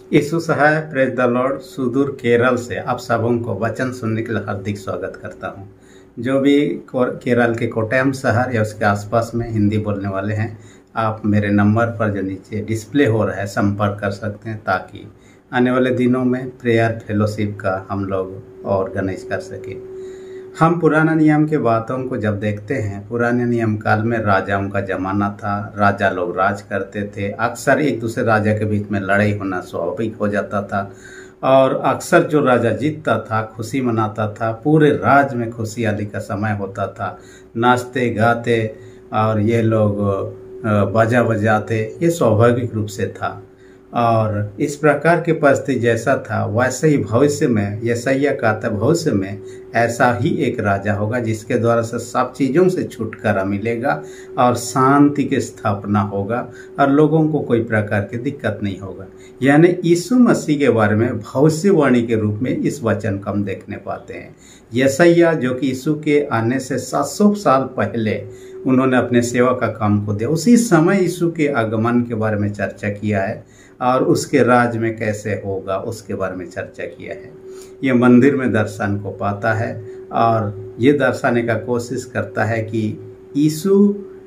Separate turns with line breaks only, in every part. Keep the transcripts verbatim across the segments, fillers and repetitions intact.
Yeshu Sahay praise the lord. सुदूर केरल से आप सबों को वचन सुनने के लिए हार्दिक स्वागत करता हूं। जो भी केरल के कोट्टयम शहर या उसके आसपास में हिंदी बोलने वाले हैं, आप मेरे नंबर पर जो नीचे डिस्प्ले हो रहा है संपर्क कर सकते हैं, ताकि आने वाले दिनों में प्रेयर फेलोशिप का हम लोग ऑर्गेनाइज कर सके। हम पुराना नियम के बातों को जब देखते हैं, पुराने नियम काल में राजाओं का जमाना था, राजा लोग राज करते थे। अक्सर एक दूसरे राजा के बीच में लड़ाई होना स्वाभाविक हो जाता था, और अक्सर जो राजा जीतता था खुशी मनाता था। पूरे राज में खुशहाली का समय होता था, नाचते गाते और ये लोग बाजा बजाते, ये स्वाभाविक रूप से था। और इस प्रकार की परिस्थिति जैसा था वैसे ही भविष्य में यशायाह कहता है, भविष्य में ऐसा ही एक राजा होगा जिसके द्वारा से सब चीज़ों से छुटकारा मिलेगा और शांति की स्थापना होगा और लोगों को कोई प्रकार की दिक्कत नहीं होगा। यानी यीशु मसीह के बारे में भविष्यवाणी के रूप में इस वचन को हम देखने पाते हैं। यशायाह जो कि यीशु के आने से सात सौ साल पहले उन्होंने अपने सेवा का काम को दिया, उसी समय यीशु के आगमन के बारे में चर्चा किया है और उसके राज में कैसे होगा उसके बारे में चर्चा किया है। ये मंदिर में दर्शन को पाता है और ये दर्शाने का कोशिश करता है कि यीशु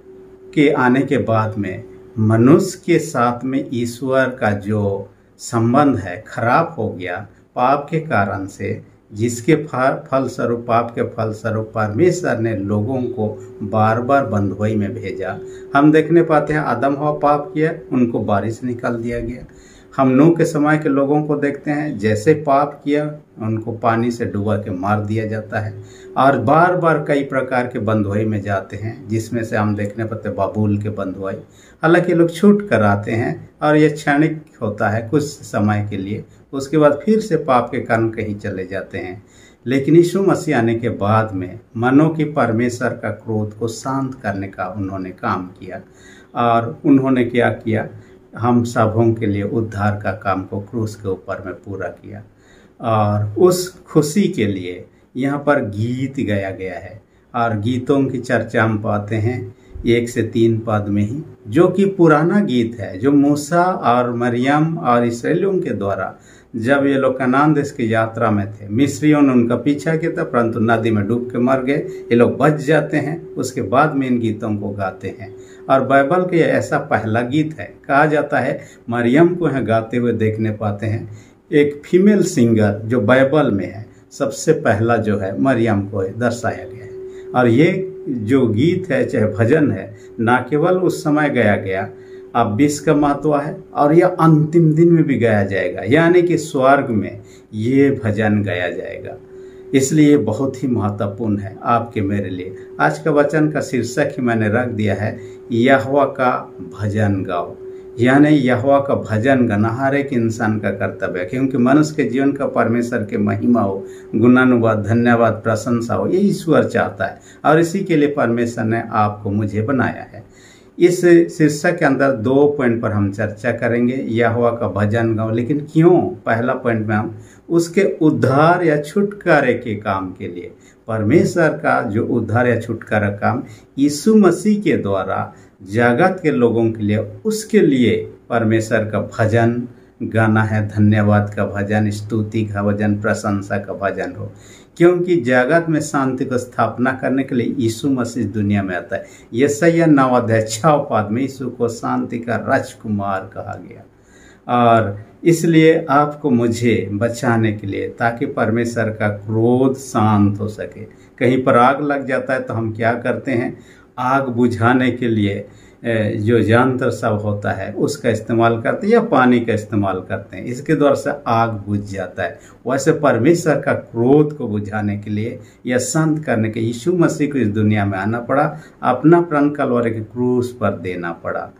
के आने के बाद में मनुष्य के साथ में ईश्वर का जो संबंध है खराब हो गया पाप के कारण से, जिसके फल स्वरूप पाप के फल स्वरूप परमेश्वर ने लोगों को बार बार बंधुआई में भेजा। हम देखने पाते हैं आदम हवा पाप किया, उनको बारिश निकाल दिया गया। हम नूह के समय के लोगों को देखते हैं, जैसे पाप किया उनको पानी से डुबा के मार दिया जाता है, और बार बार कई प्रकार के बंधुआई में जाते हैं, जिसमें से हम देखने पाते बाबुल के बंधुआई। हालांकि लोग छूट कर आते हैं और ये क्षणिक होता है कुछ समय के लिए, उसके बाद फिर से पाप के कारण कहीं चले जाते हैं। लेकिन यीशु मसीह आने के बाद में मनो की परमेश्वर का क्रोध को शांत करने का उन्होंने काम किया, और उन्होंने क्या किया, हम सबों के लिए उद्धार का काम को क्रूस के ऊपर में पूरा किया। और उस खुशी के लिए यहाँ पर गीत गाया गया है, और गीतों की चर्चा हम पाते हैं एक से तीन पद में ही, जो कि पुराना गीत है जो मूसा और मरियम और इस्राएलियों के द्वारा जब ये लोग कनान देश की यात्रा में थे, मिस्रियों ने उनका पीछा किया था परंतु नदी में डूब के मर गए। ये लोग बच जाते हैं, उसके बाद में इन गीतों को गाते हैं। और बाइबल के ऐसा पहला गीत है, कहा जाता है मरियम को यहाँ गाते हुए देखने पाते हैं। एक फीमेल सिंगर जो बाइबल में है, सबसे पहला जो है मरियम को दर्शाया गया है। और ये जो गीत है चाहे भजन है, ना केवल उस समय गाया गया, अब बीस का महत्व है, और यह अंतिम दिन में भी गाया जाएगा, यानी कि स्वर्ग में ये भजन गाया जाएगा। इसलिए बहुत ही महत्वपूर्ण है आपके मेरे लिए। आज का वचन का शीर्षक ही मैंने रख दिया है, यहोवा का भजन गाओ। यानी यहोवा का भजन गाना हर एक इंसान का कर्तव्य है, क्योंकि मनुष्य के जीवन का परमेश्वर के महिमा हो, गुणानुवाद, धन्यवाद, प्रशंसा हो, ये ईश्वर चाहता है, और इसी के लिए परमेश्वर ने आपको मुझे बनाया है। इस शीर्षक के अंदर दो पॉइंट पर हम चर्चा करेंगे, यहोवा का भजन गाओ। लेकिन क्यों? पहला पॉइंट में हम उसके उद्धार या छुटकारे के काम के लिए, परमेश्वर का जो उद्धार या छुटकारा काम यीशु मसीह के द्वारा जगत के लोगों के लिए, उसके लिए परमेश्वर का भजन गाना है। धन्यवाद का भजन, स्तुति का भजन, प्रशंसा का भजन हो, क्योंकि जगत में शांति को स्थापना करने के लिए यीशु मसीह दुनिया में आता है। यशायाह नौ अध्याय छह पद में यीशु को शांति का राजकुमार कहा गया। और इसलिए आपको मुझे बचाने के लिए, ताकि परमेश्वर का क्रोध शांत हो सके। कहीं पर आग लग जाता है तो हम क्या करते हैं, आग बुझाने के लिए जो यंत्र सब होता है उसका इस्तेमाल करते हैं या पानी का इस्तेमाल करते हैं, इसके द्वारा से आग बुझ जाता है। वैसे परमेश्वर का क्रोध को बुझाने के लिए या शांत करने के यीशु मसीह को इस दुनिया में आना पड़ा, अपना प्राण कलवरी के क्रूस पर देना पड़ा।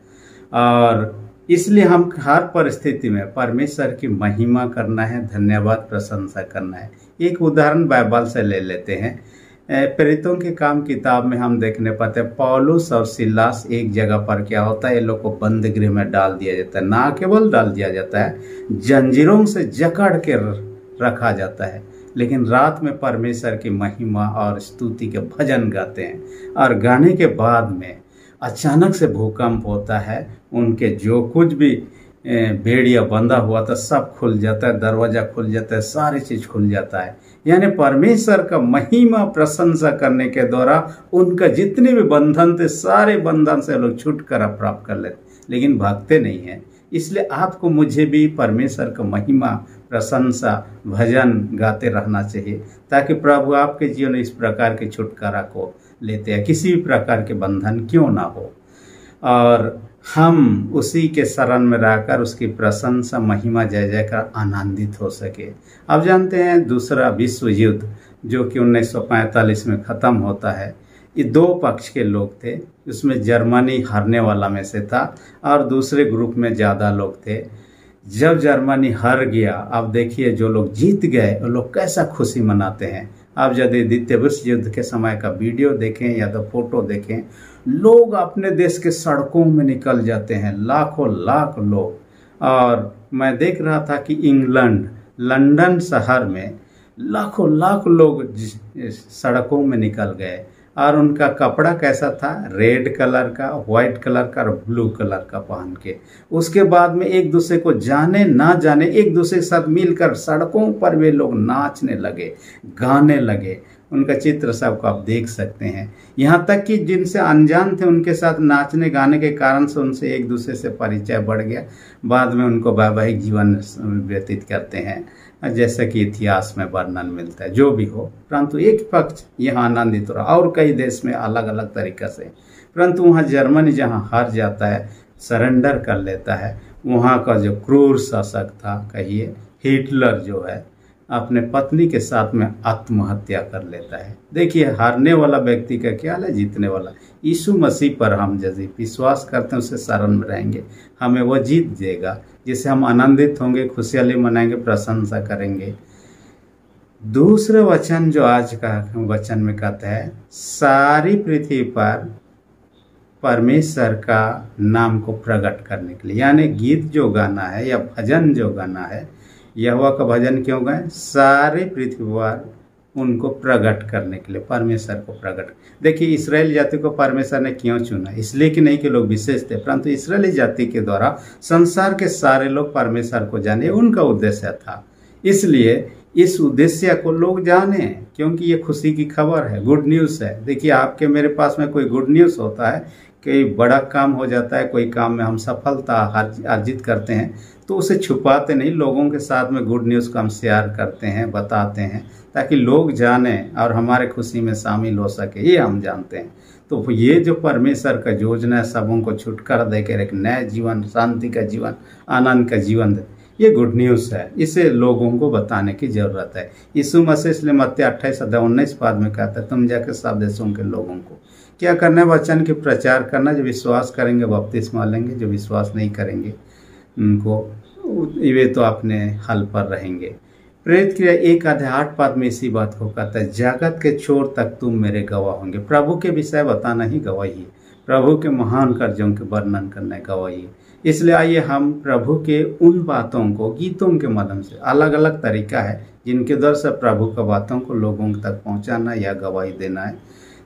और इसलिए हम हर परिस्थिति में परमेश्वर की महिमा करना है, धन्यवाद प्रशंसा करना है। एक उदाहरण बाइबल से ले लेते हैं। प्रेरितों के काम किताब में हम देखने पाते हैं, पौलुस और सिलास एक जगह पर क्या होता है, ये लोग को बंद गृह में डाल दिया जाता है। ना केवल डाल दिया जाता है, जंजीरों से जकड़ के रखा जाता है, लेकिन रात में परमेश्वर की महिमा और स्तुति के भजन गाते हैं। और गाने के बाद में अचानक से भूकंप होता है, उनके जो कुछ भी भेड़िया बंधा हुआ था सब खुल जाता है, दरवाजा खुल जाता है, सारी चीज खुल जाता है। यानी परमेश्वर का महिमा प्रशंसा करने के द्वारा उनका जितने भी बंधन थे सारे बंधन से लोग छुटकारा प्राप्त कर लेते, लेकिन भागते नहीं हैं। इसलिए आपको मुझे भी परमेश्वर का महिमा प्रशंसा भजन गाते रहना चाहिए, ताकि प्रभु आपके जीवन में इस प्रकार के छुटकारा को लेते हैं, किसी भी प्रकार के बंधन क्यों ना हो, और हम उसी के शरण में रहकर उसकी प्रशंसा महिमा जय जयकर आनंदित हो सके। आप जानते हैं दूसरा विश्व युद्ध जो कि उन्नीस सौ पैंतालीस में ख़त्म होता है, ये दो पक्ष के लोग थे, उसमें जर्मनी हारने वाला में से था और दूसरे ग्रुप में ज़्यादा लोग थे। जब जर्मनी हार गया, अब देखिए जो लोग जीत गए वो लोग कैसा खुशी मनाते हैं। आप यदि द्वितीय विश्व युद्ध के समय का वीडियो देखें या तो फोटो देखें, लोग अपने देश के सड़कों में निकल जाते हैं, लाखों लाख लोग। और मैं देख रहा था कि इंग्लैंड लंदन शहर में लाखों लाख लोग सड़कों में निकल गए, और उनका कपड़ा कैसा था, रेड कलर का, व्हाइट कलर का और ब्लू कलर का पहन के। उसके बाद में एक दूसरे को जाने ना जाने एक दूसरे के साथ मिलकर सड़कों पर वे लोग नाचने लगे, गाने लगे। उनका चित्र सबको आप देख सकते हैं। यहाँ तक कि जिनसे अनजान थे उनके साथ नाचने गाने के कारण से उनसे एक दूसरे से परिचय बढ़ गया। बाद में उनको वैवाहिक जीवन व्यतीत करते हैं, जैसा कि इतिहास में वर्णन मिलता है। जो भी हो, परंतु एक पक्ष यहाँ आनंदित हो रहा, और कई देश में अलग अलग तरीक़ा से। परंतु वहाँ जर्मनी जहाँ हार जाता है, सरेंडर कर लेता है, वहाँ का जो क्रूर शासक था, कहिए हिटलर, जो है अपने पत्नी के साथ में आत्महत्या कर लेता है। देखिए हारने वाला व्यक्ति का क्या है, जीतने वाला। यीशु मसीह पर हम यदि विश्वास करते हैं, उससे शरण में रहेंगे, हमें वो जीत देगा, जिससे हम आनंदित होंगे, खुशहाली मनाएंगे, प्रशंसा करेंगे। दूसरा वचन जो आज का वचन में कहता है, सारी पृथ्वी पर परमेश्वर का नाम को प्रकट करने के लिए, यानी गीत जो गाना है या भजन जो गाना है, यहोवा का भजन क्यों गाएं, सारी पृथ्वी पर उनको प्रकट करने के लिए, परमेश्वर को प्रकट। देखिए इस्राएल जाति को परमेश्वर ने क्यों चुना, इसलिए कि नहीं कि लोग विशेष थे, परंतु इस्राएली जाति के द्वारा संसार के सारे लोग परमेश्वर को जाने, उनका उद्देश्य था। इसलिए इस उद्देश्य को लोग जाने, क्योंकि ये खुशी की खबर है, गुड न्यूज़ है। देखिए आपके मेरे पास में कोई गुड न्यूज़ होता है, कोई बड़ा काम हो जाता है, कोई काम में हम सफलता अर्जित करते हैं, तो उसे छुपाते नहीं, लोगों के साथ में गुड न्यूज़ को हम शेयर करते हैं, बताते हैं, ताकि लोग जाने और हमारे खुशी में शामिल हो सके, ये हम जानते हैं। तो ये जो परमेश्वर का योजना है, सबों को छुटकारा देकर एक नया जीवन, शांति का जीवन, आनंद का जीवन, ये गुड न्यूज़ है, इसे लोगों को बताने की जरूरत है। यीशु मसीह इसलिए मत्ती अट्ठाईस अध्याय उन्नीस पद में कहता है, तुम जाकर सब देशों के लोगों को क्या करना है, वचन के प्रचार करना। जो विश्वास करेंगे बपतिस्मा लेंगे, जो विश्वास नहीं करेंगे उनको वे तो अपने हल पर रहेंगे। प्रेरित क्रिया एक अध्याय आठ पद में इसी बात को कहता है, जगत के छोर तक तुम मेरे गवाह होंगे। प्रभु के विषय बताना ही गवाही है, प्रभु के महान कार्यों के वर्णन करना गवाही है। इसलिए आइए हम प्रभु के उन बातों को गीतों के माध्यम से, अलग अलग तरीका है जिनके द्वारा से प्रभु की बातों को लोगों तक पहुंचाना या गवाही देना है।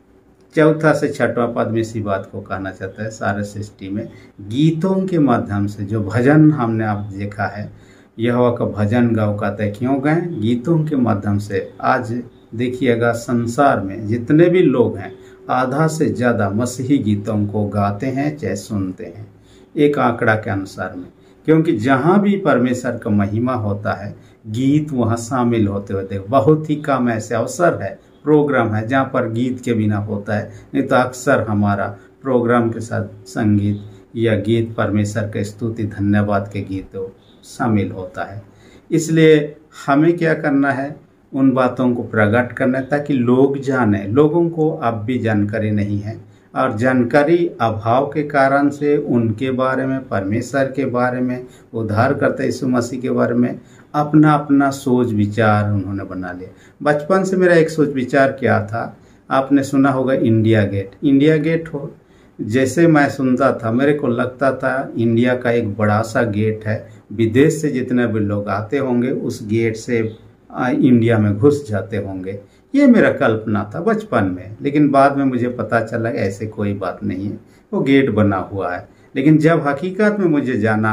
चौथा से छठवां पद में इसी बात को कहना चाहता है, सारे सृष्टि में गीतों के माध्यम से जो भजन हमने आप देखा है, यहोवा का भजन गाओ कहते हैं, क्यों गाएं, गीतों के माध्यम से। आज देखिएगा संसार में जितने भी लोग हैं, आधा से ज़्यादा मसीही गीतों को गाते हैं चाहे सुनते हैं, एक आंकड़ा के अनुसार में। क्योंकि जहाँ भी परमेश्वर का महिमा होता है, गीत वहाँ शामिल होते होते बहुत ही कम ऐसे अवसर है, प्रोग्राम है जहाँ पर गीत के बिना होता है। नहीं तो अक्सर हमारा प्रोग्राम के साथ संगीत या गीत, परमेश्वर के स्तुति धन्यवाद के गीत शामिल होता है। इसलिए हमें क्या करना है, उन बातों को प्रकट करना है ताकि लोग जाने। लोगों को अब भी जानकारी नहीं है, और जानकारी अभाव के कारण से उनके बारे में, परमेश्वर के बारे में, उद्धारकर्ता यीशु मसीह के बारे में अपना अपना सोच विचार उन्होंने बना लिया। बचपन से मेरा एक सोच विचार क्या था, आपने सुना होगा इंडिया गेट। इंडिया गेट हो जैसे मैं सुनता था, मेरे को लगता था इंडिया का एक बड़ा सा गेट है, विदेश से जितने भी लोग आते होंगे उस गेट से इंडिया में घुस जाते होंगे। ये मेरा कल्पना था बचपन में, लेकिन बाद में मुझे पता चला ऐसे कोई बात नहीं है, वो गेट बना हुआ है। लेकिन जब हकीकत में मुझे जाना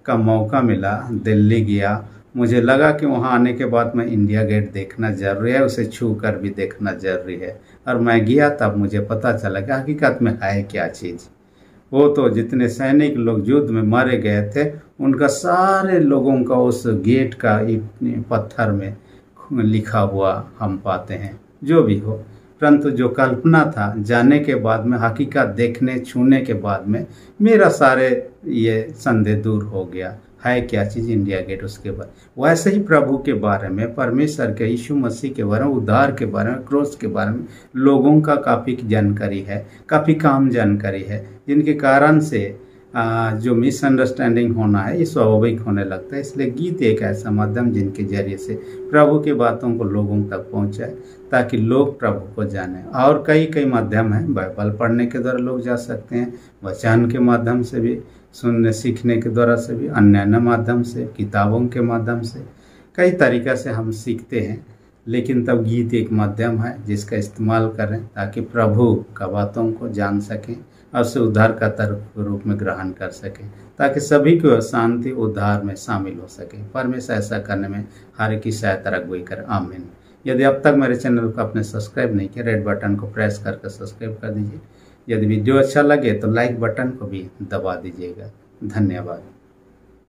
का मौका मिला, दिल्ली गया, मुझे लगा कि वहाँ आने के बाद मैं इंडिया गेट देखना ज़रूरी है, उसे छू कर भी देखना ज़रूरी है। और मैं गया तब मुझे पता चला कि हकीकत में है क्या चीज़। वो तो जितने सैनिक लोग युद्ध में मारे गए थे, उनका सारे लोगों का उस गेट का इतने पत्थर में लिखा हुआ हम पाते हैं। जो भी हो, परंतु जो कल्पना था, जाने के बाद में, हकीकत देखने छूने के बाद में मेरा सारे ये संदेह दूर हो गया। है क्या चीज़ इंडिया गेट, उसके बाद वैसे ही प्रभु के बारे में, परमेश्वर के, यीशु मसीह के बारे में, उद्धार के बारे में, क्रोस के बारे में लोगों का काफ़ी जानकारी है, काफ़ी कम जानकारी है, जिनके कारण से आ, जो मिसअंडरस्टैंडिंग होना है ये स्वाभाविक होने लगता है। इसलिए गीत एक ऐसा माध्यम जिनके जरिए से प्रभु की बातों को लोगों तक पहुंचाए, ताकि लोग प्रभु को जाने। और कई कई माध्यम हैं, बाइबल पढ़ने के द्वारा लोग जा सकते हैं, वचन के माध्यम से भी, सुनने सीखने के द्वारा से भी, अन्य अन्य माध्यम से, किताबों के माध्यम से, कई तरीक़ा से हम सीखते हैं। लेकिन तब गीत एक माध्यम है जिसका इस्तेमाल करें ताकि प्रभु का बातों को जान सकें और उसे उद्धार का तर्क रूप में ग्रहण कर सकें, ताकि सभी को शांति उद्धार में शामिल हो सके। परमेश्वर ऐसा करने में हर एक की सहायता अगुवाई कर। आमीन। यदि अब तक मेरे चैनल को आपने सब्सक्राइब नहीं किया, रेड बटन को प्रेस करके सब्सक्राइब कर दीजिए। यदि वीडियो अच्छा लगे तो लाइक बटन को भी दबा दीजिएगा। धन्यवाद।